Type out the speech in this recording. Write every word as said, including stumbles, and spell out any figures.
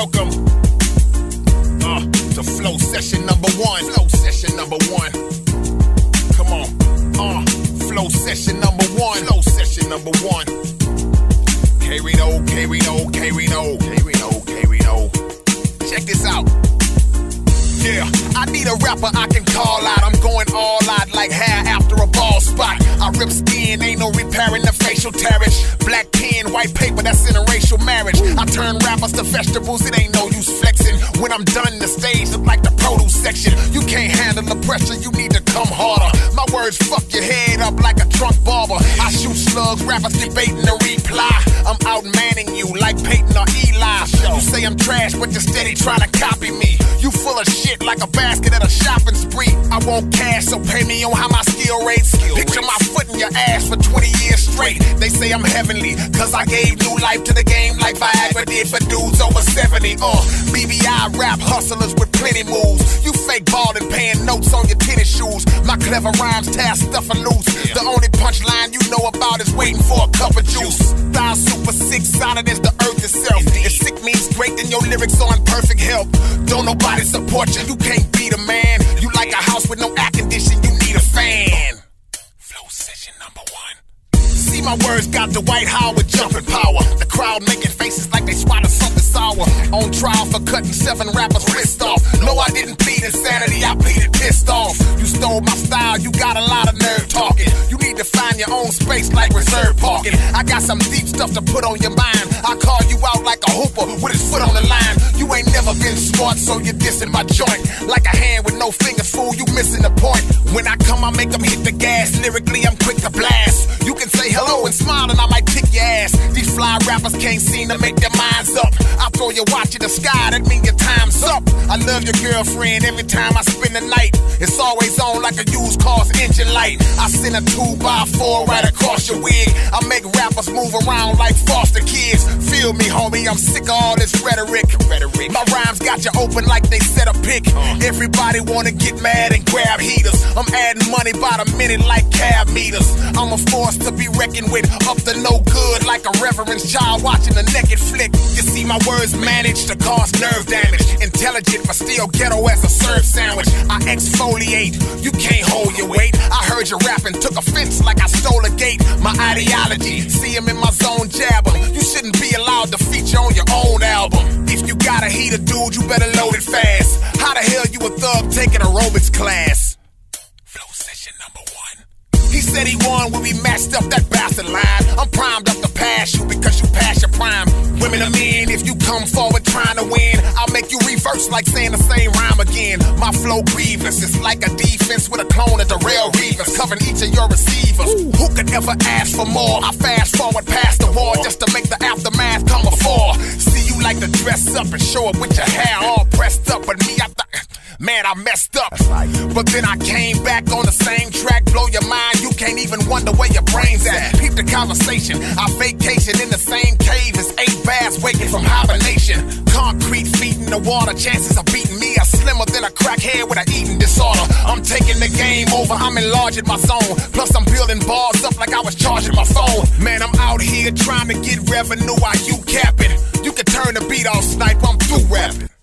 welcome uh, to Flow Session number one. Flow Session number one. Come on. Uh, Flow Session number one. Flow Session number one. K-Reno, K-Reno, K-Reno, K-Reno, K-Reno. Check this out. Yeah, I need a rapper I can call out. I'm going all out like hair after a ball spot. I rip skin, ain't no repairing the facial tearage. Black pen, white paper, that's interracial marriage. I turn rappers to vegetables, it ain't no use flexing. When I'm done, the stage look like the produce section. You can't handle the pressure, you need to come harder. My words fuck your head up like a drunk barber. I shoot slugs, rappers debating the reply. I'm outmanning you like Peyton or Eli. You say I'm trash, but you're steady trying to copy me. You full of shit like a basket at a shopping spree. I want cash, so pay me on how my skill rates. Picture my foot in your ass for twenty years straight. They say I'm heavenly, cause I gave new life to the game like Viagra did for dudes over seventy. Uh, B B I rap hustlers with plenty moves. You fake ballin' paying notes on your tennis shoes. My clever rhymes tear stuff and loose. The only punchline you know about is waiting for a cup of juice. Style super sick, solid as the earth itself. If sick means great, then your lyrics are in perfect health. Don't nobody support you, you can't be the man. You like a house with no air condition, you need a fan. Flow Session number one. See, my words got the White Howard jumping power. The crowd making faces like they swatted something sour. On trial for cutting seven rappers' wrist off. No, I didn't plead insanity, I pleaded pissed off. You stole my style, you got a lot of nerd talking. You need to find your own space like reserve parking. I got some deep stuff to put on your mind. I call you out like a hooper with his foot on the line. You ain't never been smart, so you're dissing my joint. Like a hand with no fingers, fool, you missing the point. When I come, I make them hit the gas. Lyrically, I'm quick to blast. You can say hello and smile and I might kick your ass. These fly rappers can't seem to make their minds up. I throw your watch in the sky, that mean your time's up. I love your girlfriend every time I spend the night. It's always on like a used car's engine light. I send a two by four right across your wig. I make rappers move around like foster kids. Feel me, homie, I'm sick of all this rhetoric. rhetoric. My rhymes got you open like they set a pick. Everybody wanna get mad and grab heaters. I'm adding money by the minute like cab meters. I'm a force to be reckoned with, up to no good like a reverend's child watching a naked flick. You see, my words manage to cause nerve damage. Intelligent but still ghetto as a serve sandwich. I exfoliate, you can't hold your weight. I heard you rapping, took offense like I stole a gate. My ideology, see him in my zone, jab him. You shouldn't be allowed to feature on your own album. If you got a heater, dude, you better load it fast. How the hell you a thug taking aerobics class? Flow Session number one. He said he won when we matched up that bastard line. I'm primed up to pass you because you pass your prime. Women are men, if you come forward trying to win, I'll make you reverse like saying the same rhyme again. My flow grievous, it's like a defense with a clone of the Darrell Revis, covering each of your receivers. Ooh. Who could ever ask for more? I fast forward past the war just to make the aftermath come before. See, you like to dress up and show up with your hair all pressed up, but me, I thought, man, I messed up. But then I came back on the same track, blow your mind, you can't even wonder where your brain's at. Peep the conversation, I vacation in the same cave as eight bass waking from hibernation. Concrete feet in the water, chances of beating me are slimmer than a crackhead with an eating disorder. I'm taking the game over, I'm enlarging my zone. Plus I'm building bars up like I was charging my phone. Man, I'm out here trying to get revenue while you capping. You can turn the beat off, snipe, I'm through rapping.